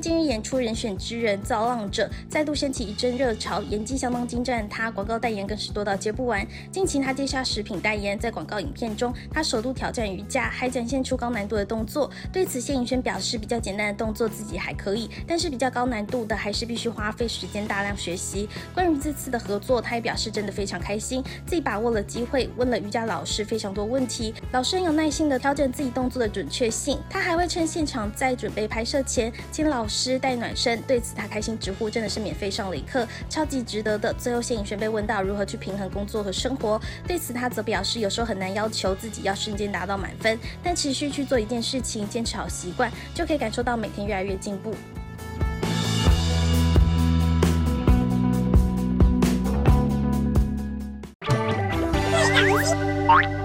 近日演出《人选之人造浪者》，再度掀起一阵热潮，演技相当精湛，他广告代言更是多到接不完。近期他接下食品代言，在广告影片中，他首度挑战瑜伽，还展现出高难度的动作。对此，谢盈萱表示，比较简单的动作自己还可以，但是比较高难度的还是必须花费时间大量学习。关于这次的合作，他也表示真的非常开心，自己把握了机会，问了瑜伽老师非常多问题，老师很有耐心的调整自己动作的准确性。他还会趁现场在准备拍摄前，请老师带暖身。对此他开心直呼，真的是免费上了一课，超级值得的。最后谢盈萱被问到如何去平衡工作和生活，对此他则表示，有时候很难要求自己要瞬间达到满分，但持续去做一件事情，坚持好习惯，就可以感受到每天越来越进步。 Bye.